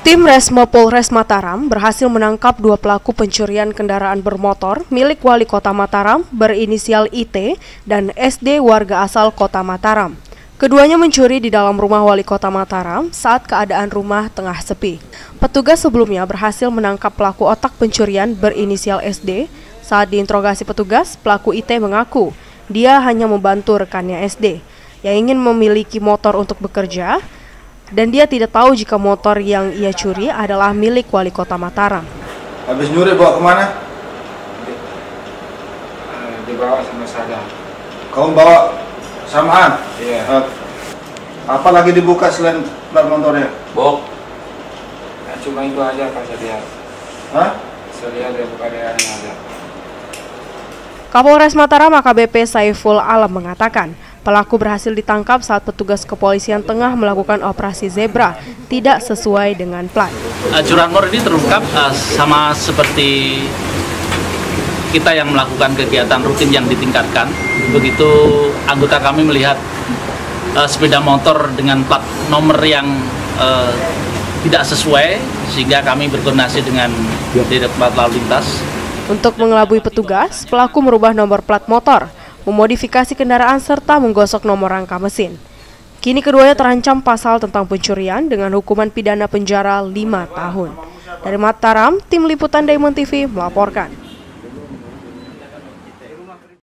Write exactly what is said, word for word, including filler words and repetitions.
Tim Resmo Polres Mataram berhasil menangkap dua pelaku pencurian kendaraan bermotor milik Wali Kota Mataram berinisial I T dan S D warga asal Kota Mataram. Keduanya mencuri di dalam rumah Wali Kota Mataram saat keadaan rumah tengah sepi. Petugas sebelumnya berhasil menangkap pelaku otak pencurian berinisial S D. Saat diinterogasi petugas, pelaku I T mengaku dia hanya membantu rekannya S D yang ingin memiliki motor untuk bekerja, dan dia tidak tahu jika motor yang ia curi adalah milik Wali Kota Mataram. Habis nyuri bawa kemana? Dibawa sama saya. Kamu bawa samaan? Iya. Uh, apa lagi dibuka selain plat motornya? Bok. Nah, cuma itu aja Pak, saya lihat. Hah? Saya lihat ya, bukan ada yang ada. Kapolres Mataram A K B P Saiful Alam mengatakan, pelaku berhasil ditangkap saat petugas kepolisian tengah melakukan operasi zebra tidak sesuai dengan plat. Uh, curanmor ini terungkap uh, sama seperti kita yang melakukan kegiatan rutin yang ditingkatkan. Begitu anggota kami melihat uh, sepeda motor dengan plat nomor yang uh, tidak sesuai, sehingga kami berkoordinasi dengan Direktorat Lalu Lintas. Untuk mengelabui petugas, pelaku merubah nomor plat motor, memodifikasi kendaraan serta menggosok nomor rangka mesin. Kini keduanya terancam pasal tentang pencurian dengan hukuman pidana penjara lima tahun. Dari Mataram, tim liputan Diamond T V melaporkan.